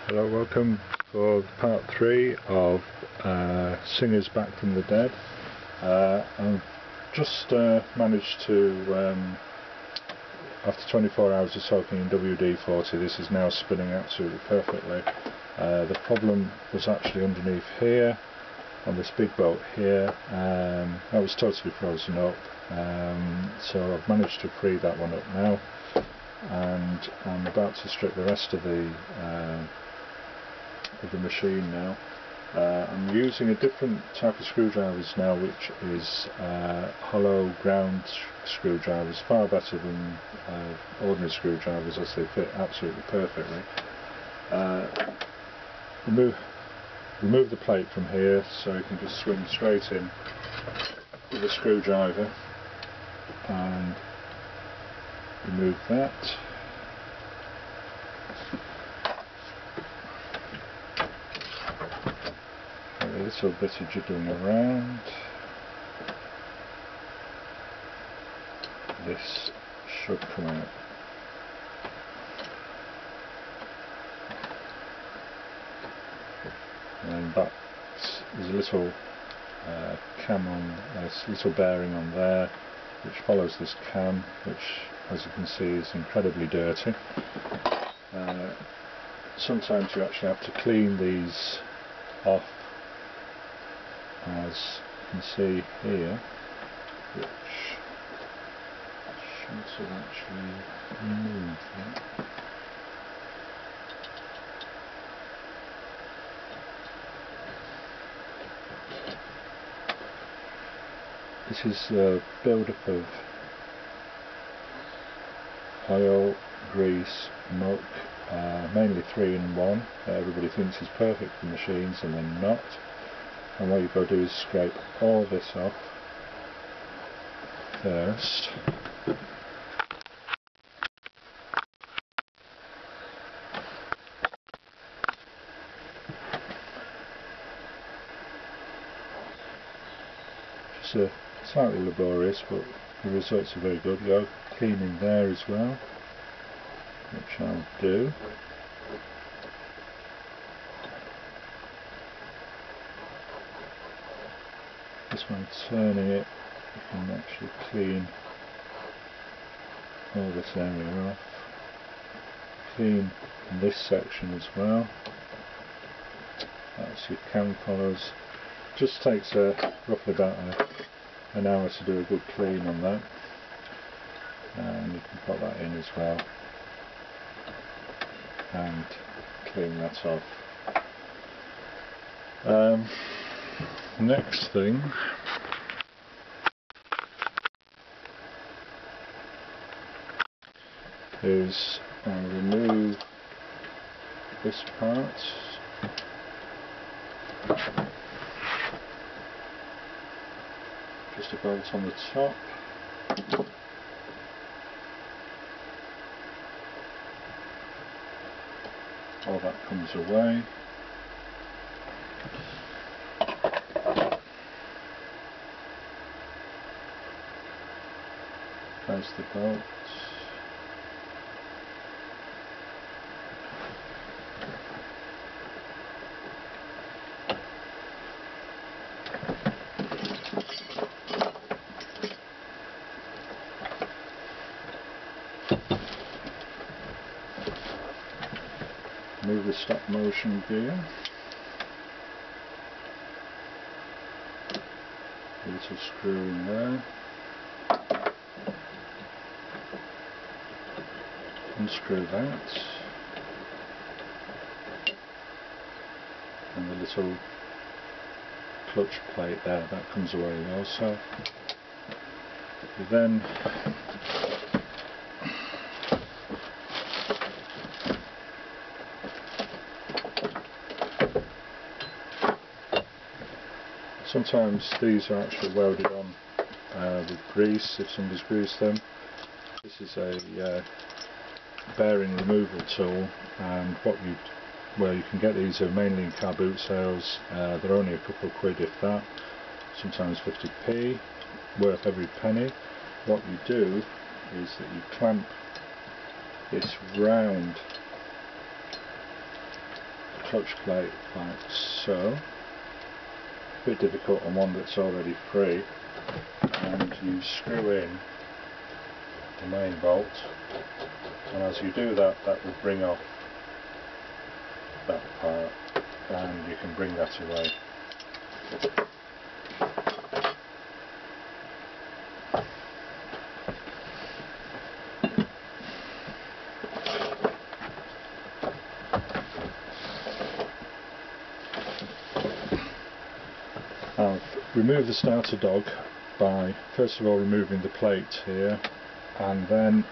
Hello, welcome for part 3 of Singers Back from the Dead. I've just managed to, after 24 hours of soaking in WD-40, this is now spinning absolutely perfectly. The problem was actually underneath here, on this big bolt here. That was totally frozen up, so I've managed to free that one up now, and I'm about to strip the rest of the machine now. I'm using a different type of screwdrivers now, which is hollow ground screwdrivers, far better than ordinary screwdrivers, as they fit absolutely perfectly. Remove the plate from here so you can just swing straight in with a screwdriver and remove that. A little bit of jiggling around. This should come out. And that is a little cam on, a little bearing on there, which follows this cam, which, as you can see, is incredibly dirty. Sometimes you actually have to clean these off, as you can see here, which should have actually removed that. This is a build-up of oil, grease, muck, mainly 3-in-1. Everybody thinks it's perfect for machines, and they're not. And what you've got to do is scrape all this off first. Just slightly laborious, but the results are very good. You're cleaning there as well, which I'll do. This one, turning it, you can actually clean all this area off. Clean this section as well. That's your cam collars. Just takes roughly about an hour to do a good clean on that, and you can put that in as well and clean that off. Next thing is I'll remove this part. Just a bolt on the top. All that comes away. There's the bolt. Move the stop motion gear. A little screw in there. Unscrew that. And the little clutch plate there, that comes away also. You then sometimes these are actually welded on with grease if somebody's greased them. This is a bearing removal tool, and where you can get these are mainly in car boot sales. They're only a couple of quid if that, sometimes 50p, worth every penny. What you do is that you clamp this round clutch plate like so. A bit difficult on one that's already free, and you screw in the main bolt, and as you do that, that will bring off that part and you can bring that away. I've removed the starter dog by first of all removing the plate here and then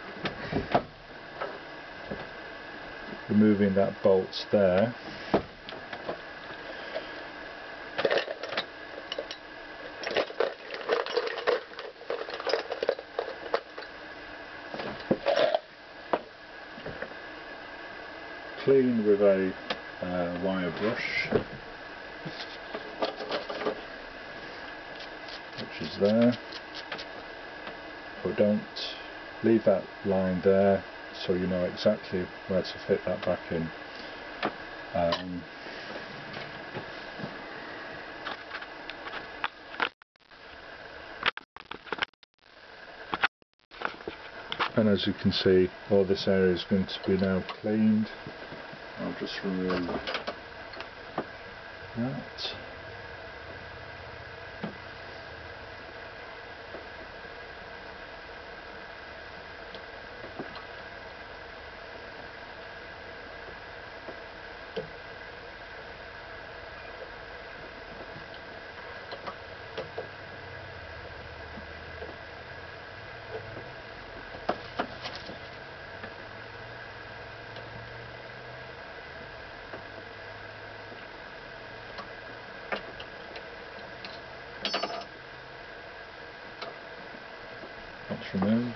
removing that bolt there. Clean with a wire brush, which is there, but don't leave that line there so you know exactly where to fit that back in. And as you can see, all this area is going to be now cleaned. I'll just remove that. That's removed.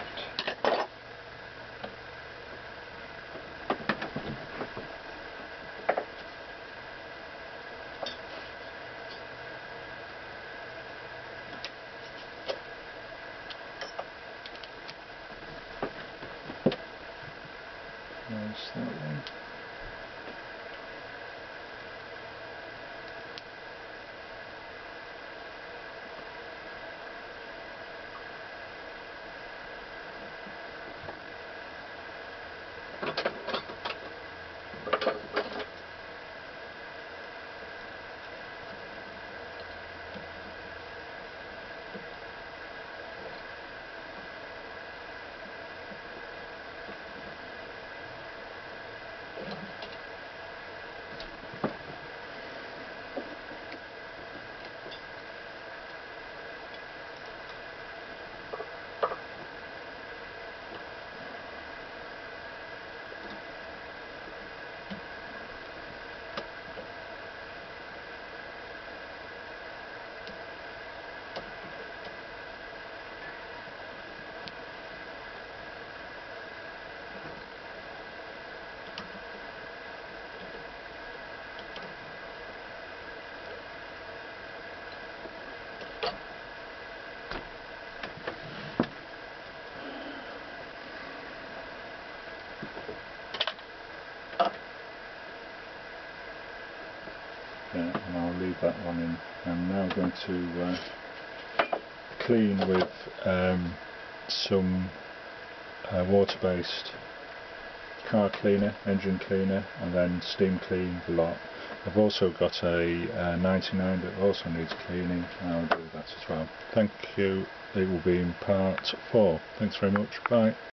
There's that one. Yeah, and I'll leave that one in. I'm now going to clean with some water-based car cleaner, engine cleaner, and then steam clean the lot. I've also got a 99 that also needs cleaning, and I'll do that as well. Thank you. It will be in part 4. Thanks very much. Bye.